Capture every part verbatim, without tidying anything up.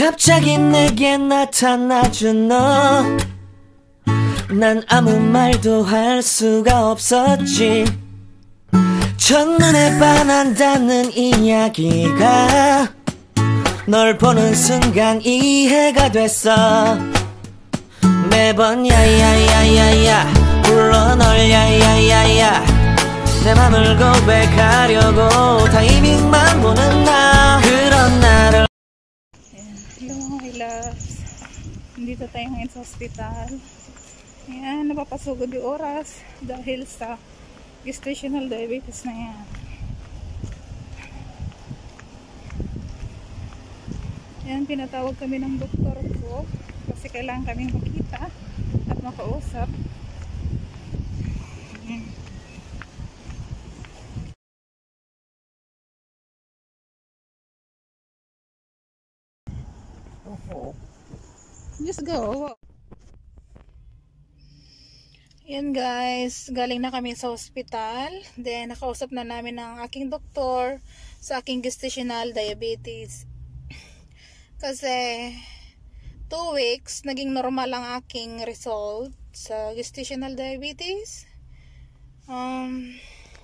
갑자기 내게 나타나준 너, 난 아무 말도 할 수가 없었지. 첫눈에 반한다는 이야기가 널 보는 순간 이해가 됐어. 매번 야야야야야 불러 널 야야야야, 내 맘을 고백하려고 타이밍만 보는 나, 그런 나를. Hello my loves, nandito tayo ngayon sa hospital. Ayan, napapasugod yung oras dahil sa gestational diabetes na yan. Ayan, pinatawag kami ng doktor ko kasi kailangan kaming makita at makausap. Ayan. Just go. Yan guys, galing na kami sa hospital. Then nakausap na namin ang aking doktor sa aking gestational diabetes. Kasi two weeks naging normal ang aking result sa gestational diabetes. Um,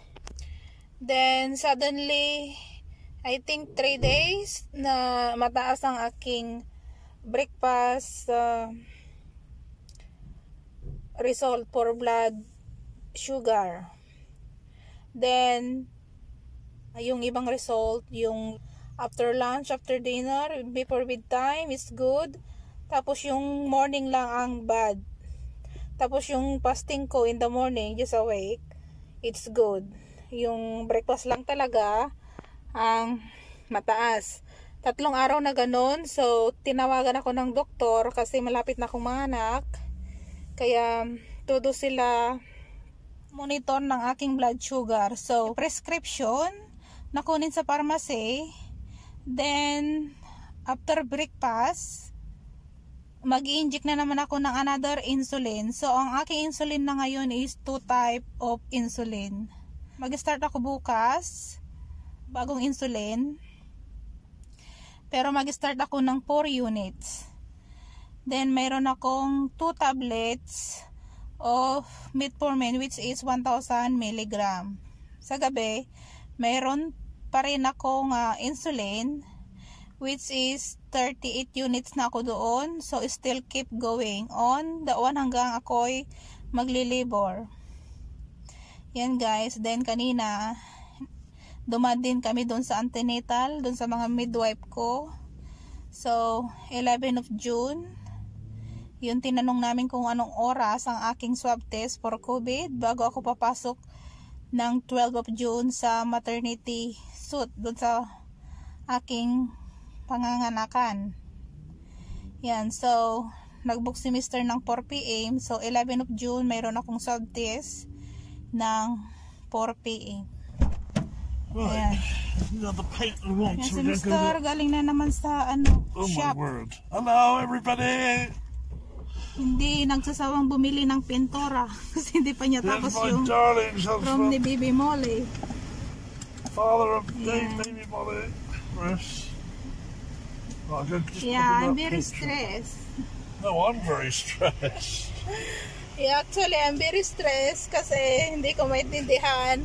then suddenly I think three days na mataas ang aking breakfast uh, result for blood sugar. Then yung ibang result, yung after lunch, after dinner, before bedtime is good. Tapos yung morning lang ang bad. Tapos yung fasting ko in the morning, just awake, it's good. Yung breakfast lang talaga ang mataas. Tatlong araw na ganun. So tinawagan ako ng doktor kasi malapit na akong manganak. Kaya todo sila monitor ng aking blood sugar. So prescription nakunin sa pharmacy. Then after breakfast mag-i-inject na naman ako ng another insulin. So ang aking insulin na ngayon is two type of insulin. Mag-start ako bukas bagong insulin. Pero mag-start ako ng four units. Then mayroon akong two tablets of metformin which is one thousand milligram. Sa gabi, mayroon pa rin akong uh, insulin which is thirty-eight units na ako doon. So still keep going on the one hanggang ako'y magli-labor. Yan guys. Then kanina dumaan din kami doon sa antenatal, doon sa mga midwife ko. So eleven of June, yun tinanong namin kung anong oras ang aking swab test for COVID bago ako papasok ng twelve of June sa maternity suit doon sa aking panganganakan. Yan, so nagbook si mister ng four p m So eleven of June mayroon akong swab test ng four p m Right. Now the paint wants Yan si mister galing na naman sa ano, oh shop. my word. Hello everybody. Hindi nagsasawang bumili ng pintura kasi hindi pa niya tapos There's my yung darling husband, from ni Baby Molly. father of Yeah. Baby Molly, Chris. Right, just just Yeah, look at I'm that very picture. stressed. No, I'm very stressed. Yeah, actually, I'm very stressed kasi hindi ko maintindihan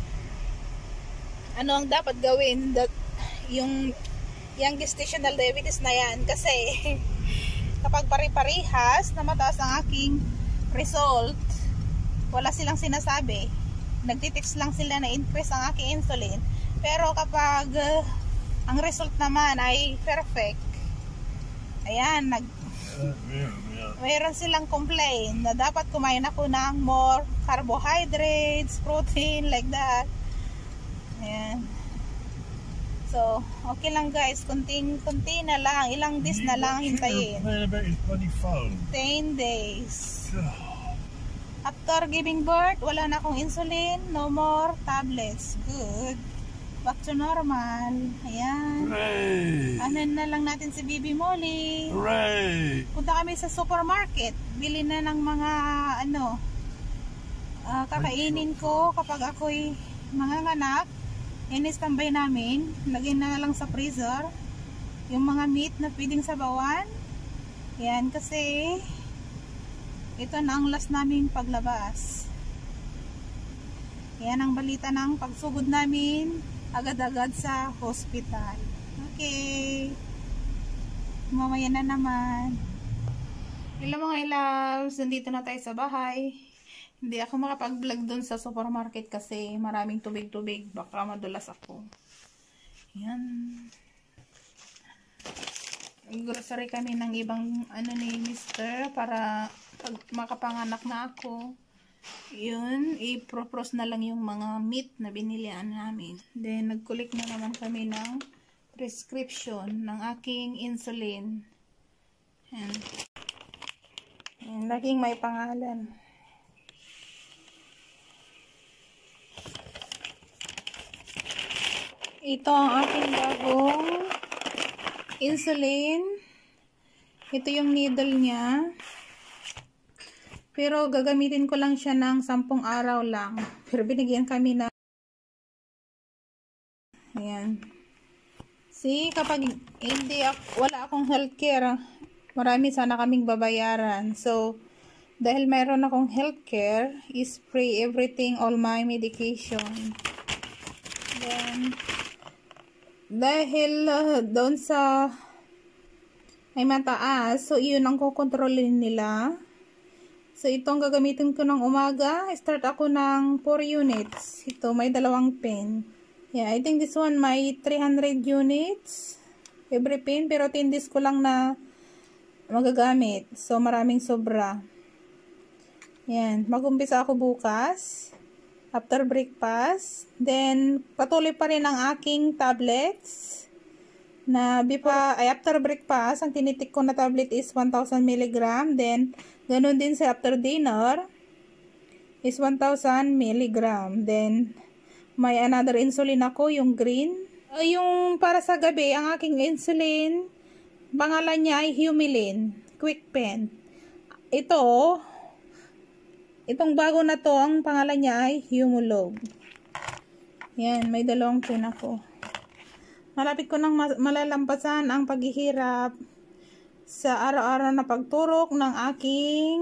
ano ang dapat gawin that yung yung gestational diabetes na yan kasi kapag pari-parihas na mataas ang aking result, wala silang sinasabi. Nagtitext lang sila na increase ang aking insulin. Pero kapag uh, ang result naman ay perfect, ayan, nag Uh, yeah, yeah. mayroon silang complain na dapat kumain ako ng more carbohydrates, protein, like that. Ayan. So, okay lang guys. Kunting-kunti na lang. Ilang days na lang hintayin. About his bloody phone. ten days. After giving birth, wala na akong insulin. No more tablets. Good. Back to normal. Ayan. Hooray! Ano na lang natin si Baby Molly. Hooray! Punta kami sa supermarket. Bili na ng mga ano uh, kakainin ko kapag ako'y manganganak. In-standby namin. Lagyan na lang sa freezer. yung mga meat na pwedeng sabawan. Yan, kasi ito na ang last naming paglabas. Yan ang balita ng pagsugod namin agad-agad sa hospital. Okay. Mamaya na naman. Hello mga loves, nandito na tayo sa bahay. Hindi ako makapag-vlog dun sa supermarket kasi maraming tubig-tubig. Baka madulas ako. Yan. Grocery kami ng ibang ano ni mister para pag makapanganak na ako, yun, i-propose na lang yung mga meat na binilian namin. Then, nag-collect na naman kami ng prescription ng aking insulin. Yan. Yan, laging may pangalan. Ito ang aking bagong insulin. Ito yung needle niya. Pero gagamitin ko lang siya ng sampung araw lang. Pero binigyan kami na. Ayan. See, kapag hindi ako, wala akong healthcare, marami sana kaming babayaran. So, dahil mayroon akong healthcare, is free everything, all my medication. Then, dahil uh, doon sa ay mataas, so yun ang kukontrolin nila. So itong gagamitin ko ng umaga, start ako ng four units. Ito may dalawang pen. Yeah, I think this one may three hundred units every pen, pero ten days ko lang na magagamit. So maraming sobra. Yan, mag-umpisa ako bukas after breakfast. Then, patuloy pa rin ang aking tablets. Na before, ay after breakfast, ang tinitik ko na tablet is one thousand milligram. Then, ganun din sa after dinner is one thousand milligram. Then, may another insulin ako, yung green. Uh, yung para sa gabi, ang aking insulin, pangalan niya ay Humulin, Quick Pen. Ito, itong bago na to, ang pangalan niya ay Humulog. Yan, may dalawang pen ako. Malapit ko nang malalampasan ang paghihirap sa araw-araw na pagturok ng aking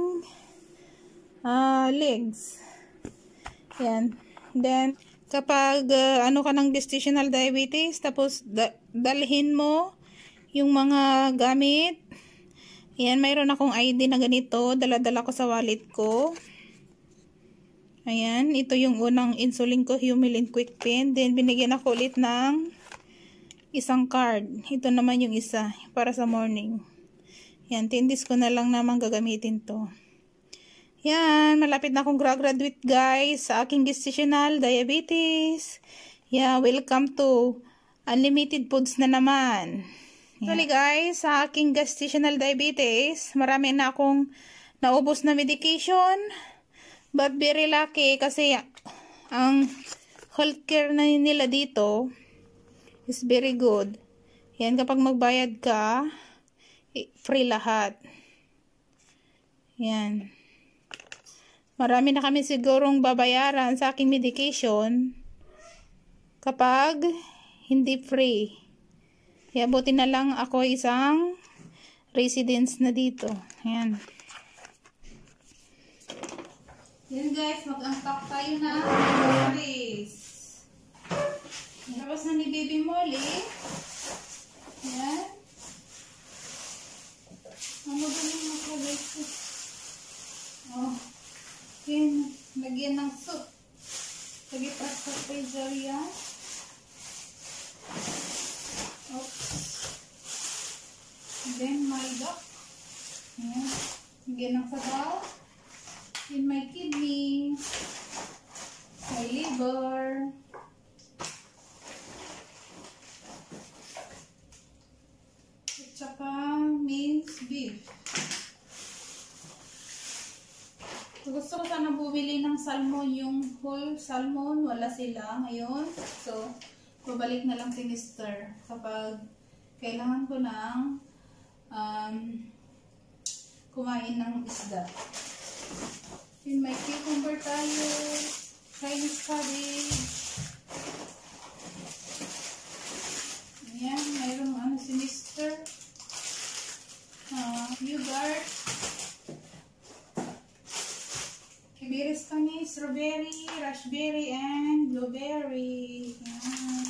uh, legs. Yan. Then, kapag uh, ano ka ng gestational diabetes, tapos da dalhin mo yung mga gamit. Yan, mayroon akong I D na ganito. Dala-dala ko sa wallet ko. Ayan, ito yung unang insulin ko, Humulin Quick Pen. Then, binigyan ako ulit ng isang card. Ito naman yung isa, para sa morning. Yan, tindis ko na lang naman gagamitin to. Yan, malapit na akong graduate guys sa aking gestational diabetes. Yeah, welcome to Unlimited Foods na naman. Yeah. Actually guys, sa aking gestational diabetes, marami na akong naubos na medication. But very lucky kasi ang healthcare na nila dito is very good. Yan, kapag magbayad ka, free lahat. Yan. Marami na kami sigurong babayaran sa aking medication kapag hindi free. Kaya buti na lang ako isang residence na dito. Yan. Yan guys, mag-unpack tayo na groceries. Nilabas na ni Baby Molly. Yan. Ano ba yung nakalagay ko? Oh. Yan. Lagyan ng soup. Lagyan pa sa freezer yan. Oops. Then my duck. Yan. Lagyan ng sabaw. In my kidney, my liver, at saka minced beef. So, gusto ko sana bumili ng salmon, yung whole salmon, wala sila ngayon. So, babalik na lang si mister kapag kailangan ko ng um, kumain ng isda. In my cucumber tayo, Chinese cabbage. Ayan, mayroong ano si mister. mister Uh, yogurt. Berries kami, strawberry, raspberry, and blueberry. Yan.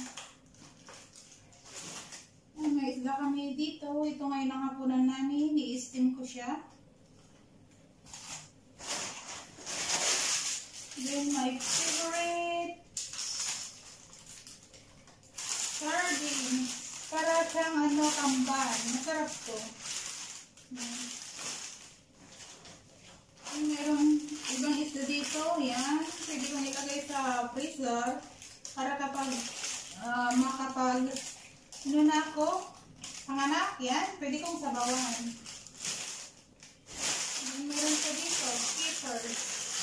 Oh, may isda kami dito. Ito ngayon ang hapunan namin. I-steam ko siya. Then my favorite sardines. Para siyang ano, kambal. Masarap to. Hmm. Merong ibang isda dito. Yan. Pwede kong ilagay sa freezer para kapag uh, makapag ano na ako, panganak, yan. Pwede kong sabawan. Meron pa dito, skippers.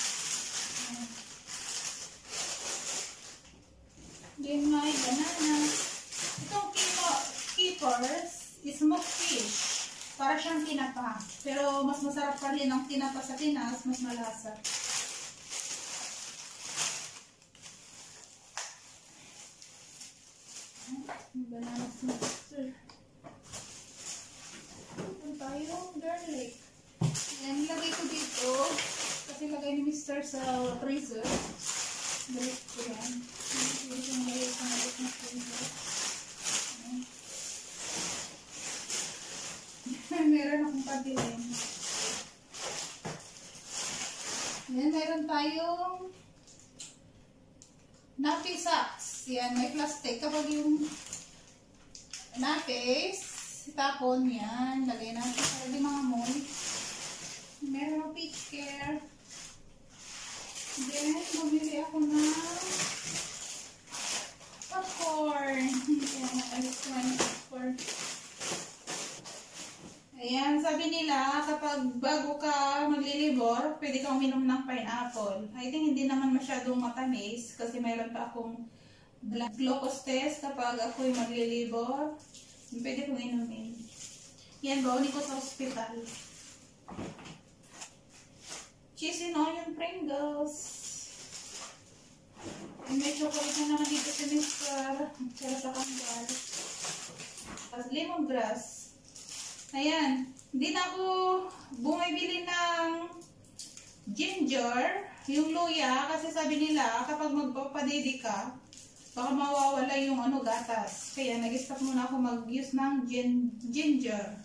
Then may banana. Itong skippers is smoked fish. Para siyang tinapa. Pero mas masarap pa rin ang tinapa sa Pinas, mas malasa. Banana mixer. Ito tayo, garlic. Yan, ilagay ko dito. Kasi lagay ni mister sa freezer. Balik ko yan. Hindi ko nilagay sa malik na freezer. Meron akong pabilin. Yan, meron tayong nappy sacks. Yan, may plastic. Kapag yung nappies, tapon yan. Lagay natin para di mga mold. Meron akong peach care. Then, bumili ako ng popcorn. Yan, nakalis ko ng popcorn. Ayan, sabi nila, kapag bago ka maglilibor, pwede kang uminom ng pineapple. I think hindi naman masyadong matamis kasi mayroon pa akong blood glucose test kapag ako'y maglilibor. Pwede kong inumin. Yan, baoni ko sa hospital. Cheese and onion Pringles. And may chocolate na naman dito sa mister. Para sa kambal. Tapos lemongrass. Ayan, hindi na ako bumibili ng ginger, yung luya, kasi sabi nila kapag magpapadidi ka, baka mawawala yung ano gatas. Kaya nag-stop muna ako mag-use ng gin ginger.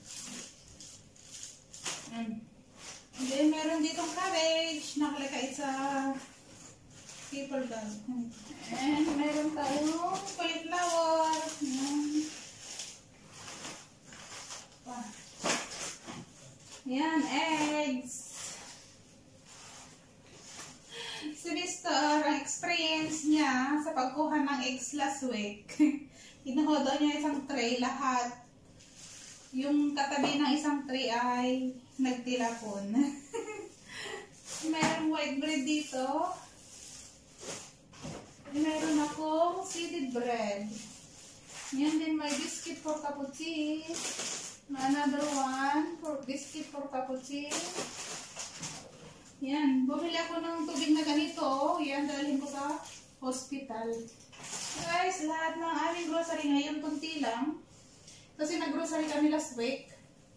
And then meron ditong cabbage, nakalagay sa paper bag. And meron tayong cauliflower. Ayan. Yan, eggs. Si mister, ang experience niya sa pagkuha ng eggs last week. Kinuha daw niya isang tray lahat. Yung katabi ng isang tray ay nagtilapon. Meron white bread dito. Meron akong seeded bread. Yan din, may biscuit for cappuccino. Another one for biscuit for cappuccino. Yan, bumili ako ng tubig na ganito. Yan, dalhin ko sa hospital. Guys, lahat ng aming grocery ngayon, kunti lang. Kasi nag-grocery kami last week.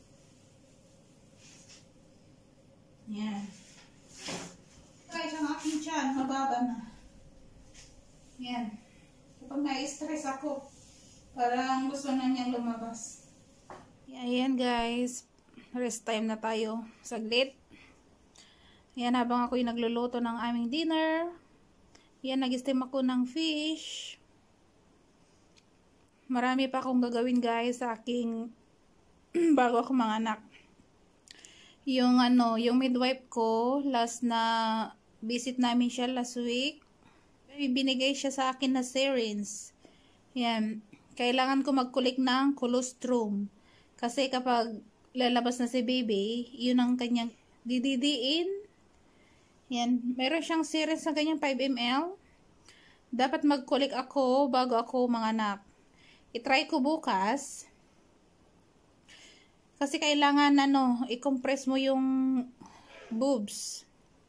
Yan. Guys, ang aking tiyan, mababa na. Yan. Kapag na-stress ako, parang gusto na niyang lumabas. Ayan guys, rest time na tayo. Saglit. Ayan, habang ako'y nagluluto ng aming dinner. Ayan, nag-steam ako ng fish. Marami pa akong gagawin guys sa aking bago ako manganak. Yung ano, yung midwife ko, last na visit namin siya last week. Binigay siya sa akin na syringe. Ayan, kailangan ko mag-collect ng colostrum. Kasi kapag lalabas na si baby, yun ang kanyang dididiin. Yan. Meron siyang syringe na kanyang five milliliters. Dapat mag-collect ako bago ako manganak. I-try ko bukas. Kasi kailangan ano, i-compress mo yung boobs.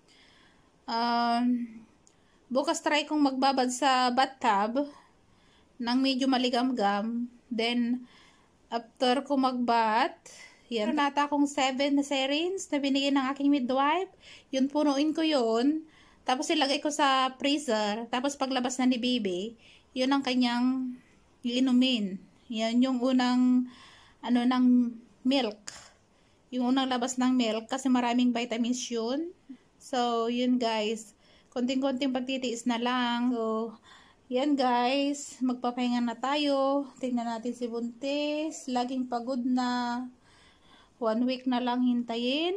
Um, bukas try kong magbabad sa bathtub ng medyo maligamgam. Then, after ko magbat, yan, nata akong seven na serines na binigay ng aking midwife. Yun, punuin ko yun. Tapos ilagay ko sa freezer. Tapos paglabas na ni baby, yun ang kanyang iinumin. Yan yung unang, ano, ng milk. Yung unang labas ng milk kasi maraming vitamins yun. So, yun guys. Konting-konting pagtitiis na lang. So, yan guys. Magpapahinga na tayo. Tingnan natin si buntis. Laging pagod na. One week na lang hintayin.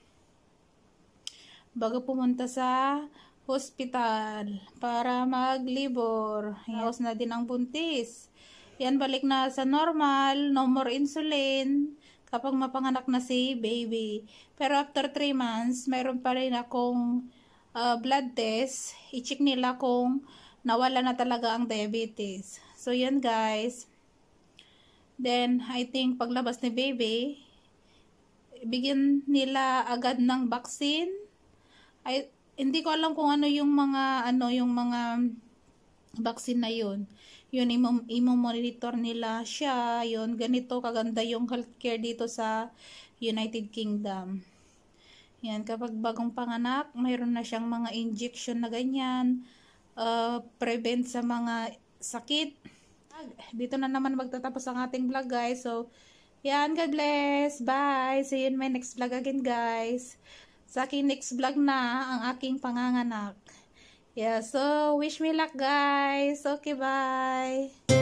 Bago pumunta sa hospital para mag-labor. Hingos na din ang buntis. Yan, balik na sa normal. No more insulin kapag mapanganak na si baby. Pero after three months, mayroon pa rin akong uh, blood test. I-check nila kung nawala na talaga ang diabetes. So, yan guys. Then, I think paglabas ni baby, bigyan nila agad ng vaccine. Ay, hindi ko alam kung ano yung mga, ano yung mga vaccine na yun. Yun, imo-monitor nila siya. Yun, ganito kaganda yung healthcare dito sa United Kingdom. Yan, kapag bagong panganak, mayroon na siyang mga injection na ganyan. Uh, prevent sa mga sakit. Dito na naman magtatapos ang ating vlog guys. So, yan, God bless. Bye. See you in my next vlog again guys. Sa aking next vlog na ang aking panganganak. Yeah, so wish me luck guys. Okay, bye.